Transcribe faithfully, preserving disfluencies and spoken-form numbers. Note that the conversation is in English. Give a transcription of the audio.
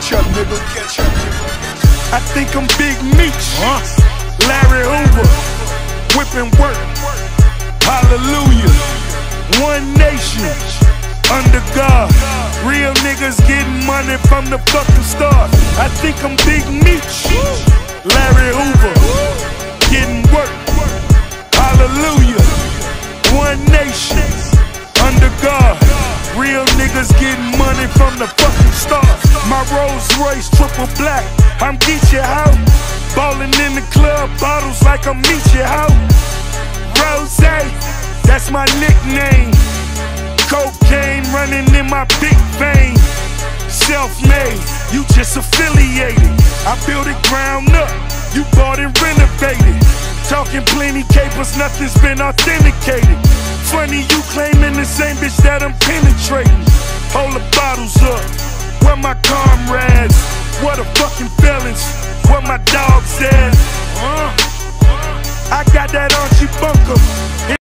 Catch up, nigga. Catch up, nigga. I think I'm Big Meech, huh? Larry Hoover, whipping work. Hallelujah. One nation, under God. Real niggas getting money from the fucking start. I think I'm Big Meech, Larry Hoover, getting work. Hallelujah. One nation, under God. Real niggas getting money from the fucking start. My Rolls Royce triple black, I'm Geechee out. Ballin' in the club, bottles like I'm Meechee out. Rose, that's my nickname. Cocaine running in my big vein. Self-made, you just affiliated. I built it ground up, you bought and renovated. Talking plenty capers, nothing's been authenticated. Funny you claiming the same bitch that I'm penetrating. Hold the bottles up, where my comrades? What the fucking felons? Where my dogs at? Uh, I got that Archie Bunker.